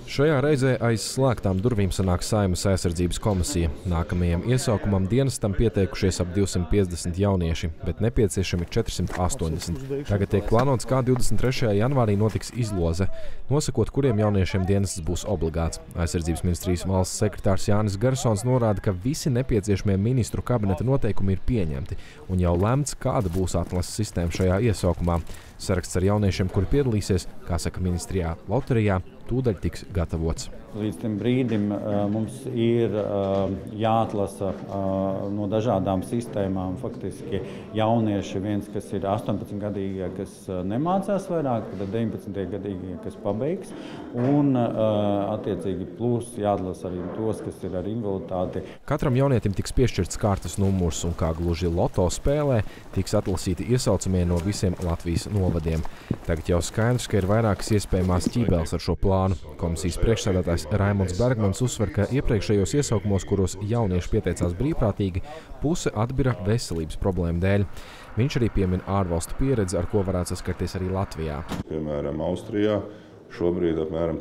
Šajā reizē aiz slēgtām durvīm sanāk Saeimas aizsardzības komisija. Nākamajam iesaukumam dienestam pieteikušies ap 250 jaunieši, bet nepieciešami 480. Tagad tiek plānots, kā 23. janvārī notiks izloze, nosakot, kuriem jauniešiem dienests būs obligāts. Aizsardzības ministrijas valsts sekretārs Jānis Garsons norāda, ka visi nepieciešamie ministru kabineta noteikumi ir pieņemti un jau lemts, kāda būs atlases sistēma šajā iesaukumā. Saraksts ar jauniešiem, kuri piedalīsies, kā saka ministrijā, loterijā, tūdaļ tiks gatavots. Līdz tam brīdim mums ir jāatlasa no dažādām sistēmām faktiski jaunieši, viens, kas ir 18-gadīgie, kas nemācās vairāk, tad 19-gadīgie, kas pabeigs, un attiecīgi plus jāatlasa arī tos, kas ir ar invaliditāti. Katram jaunietim tiks piešķirts kārtas numurs un, kā gluži loto spēlē, tiks atlasīti iesaucamie no visiem Latvijas novadiem. Tagad jau skaidrs, ka ir vairākas iespējamās ķībeles ar šo plānu. Komisijas priekšsēdētājs Raimonds Bergmans uzsver, ka iepriekšējos iesaukumos, kuros jaunieši pieteicās brīvprātīgi, puse atbira veselības problēmu dēļ. Viņš arī piemin ārvalstu pieredzi, ar ko varētu saskarties arī Latvijā. Piemēram, Austrijā šobrīd apmēram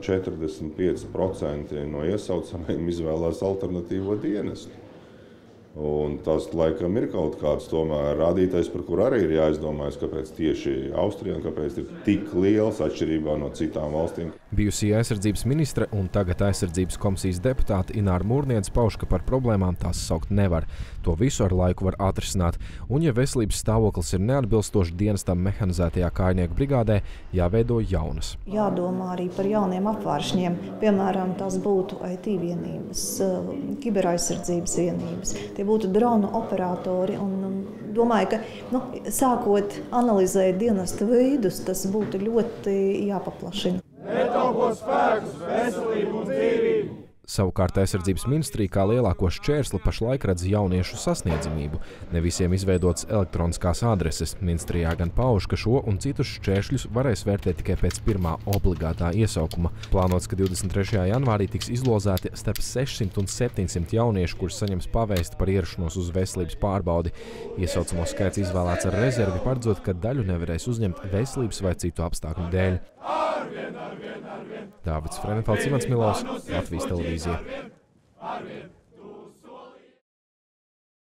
45% no iesaucamajiem izvēlās alternatīvo dienestu. Un tas, laikam, ir kaut kāds tomēr rādītājs, par kur arī ir jāizdomājas, kāpēc tieši Austrijā un kāpēc ir tik liels atšķirībā no citām valstīm. Bijusī aizsardzības ministre un tagad aizsardzības komisijas deputāte Ināra Mūrniece pauž, ka par problēmām tās saukt nevar. To visu ar laiku var atrisināt, un ja veselības stāvoklis ir neatbilstoši dienestam mehanizētajā kājnieku brigādē, jāveido jaunas. Jādomā arī par jauniem apvāršņiem, piemēram, tās būtu IT vienības, kiberaizsardzības vienības. Tie būtu dronu operatori, un domāju, ka sākot analizēt dienesta veidus, tas būtu ļoti jāpaplašina. Netaupot spēkus, veselību un dzīvību! Savukārt aizsardzības ministrija kā lielāko šķērsli pašlaik redz jauniešu sasniedzamību. Ne visiem izveidotas elektroniskās adreses. Ministrijā gan pauž, ka šo un citus šķēršļus varēs vērtēt tikai pēc pirmā obligātā iesaukuma. Plānots, ka 23. janvārī tiks izlozēti starp 600 un 700 jauniešu, kurus saņems pavēsti par ierašanos uz veselības pārbaudi. Iesaucamo skaits izvēlēts ar rezervi, paredzot, ka daļu nevarēs uzņemt veselības vai citu apstākļu dēļ. Dāvids Frenefelds, Ivans Milovs, Latvijas televīzija.